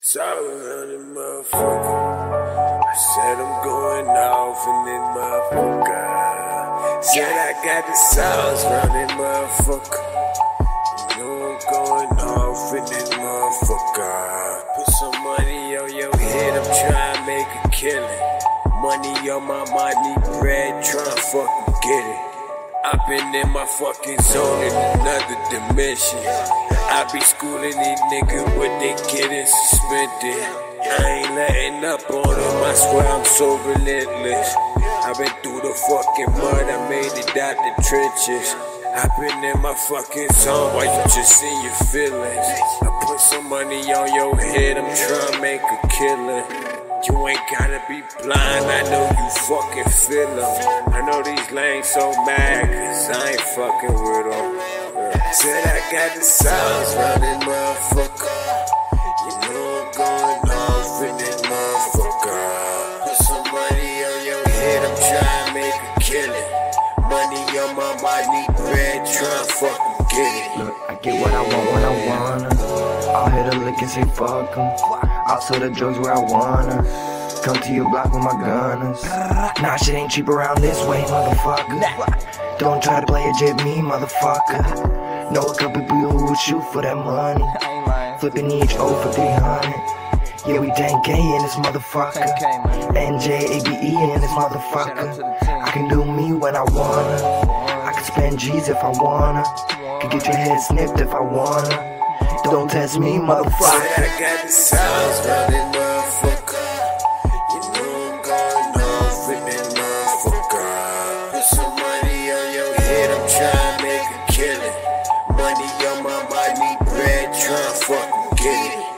Sorry, motherfucker. I said I'm going off in this motherfucker. Said I got the sauce round this motherfucker. You know I'm going off in this motherfucker. Put some money on your head, I'm trying to make a killing. Money on my mind, need bread, trying to fucking get it. I been in my fucking zone in another dimension. I be schooling these niggas, but they getting suspended. I ain't letting up on them, I swear I'm so relentless. I been through the fucking mud, I made it out the trenches. I been in my fucking zone while you just in your feelings. I put some money on your head, I'm trying to make a killing. You ain't gotta be blind, I know you fucking feel them. I know these lanes so mad, cause I ain't fucking with them. Said I got the sauce round this motherfucker. You know I'm going off in this motherfucker. Put some money on your head, I'm trying to make a killing. Money on my mind, need bread, trying to fucking get it. Look, I get what I want when I wanna. I'll hit a lick and say fuck 'em. I'll sell the drugs where I wanna. Come to your block with my gunners. Nah, shit ain't cheap around this way, motherfucker. Don't try to play a jit me, motherfucker. Know a couple people who would shoot for that money. Flipping each O for 300. Yeah, we dang gay in this motherfucker. NJABE in this motherfucker. I can do me when I wanna. I can spend G's if I wanna. Can get your head snipped if I wanna. Don't test me, motherfucker. Said I got the sauce round this motherfucker. You know I'm going off in this motherfucker. Put some money on your head, I'm trying to make a killing. Money on my mind, need bread, trying to fucking get it.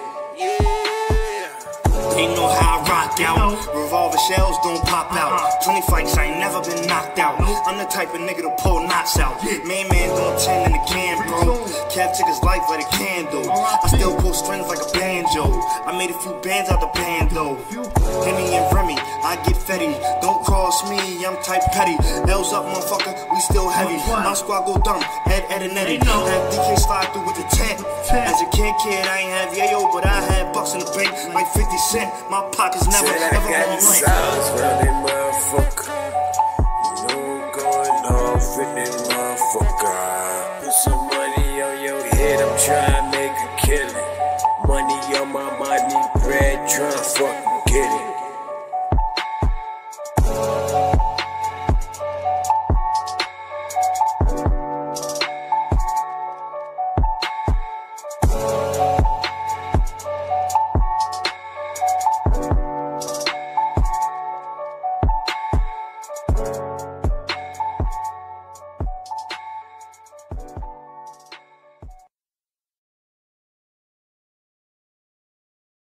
They know how I rock out. Revolver shells don't pop out. 20 fights, I ain't never been knocked out. I'm the type of nigga to pull knots out. Main man don't 10 in the can, bro. Cap took his life like a candle. I still pull strings like a banjo. I made a few bands out the bando. Henny and Remy, I get fetty. Don't cross me, I'm type petty. L's up, motherfucker, we still heavy. My squad go dumb, Ed and Eddie. Had DK slide through with the tent. As a kid, I ain't have yayo, but I had bucks in the bank like 50 cent. My pockets never, Said I ever got on the blank. sauce round this motherfucker. You know I'm going off in this motherfucker. Put some money on your head, I'm trying to make a killing. Money on my mind, need bread, trying to fuck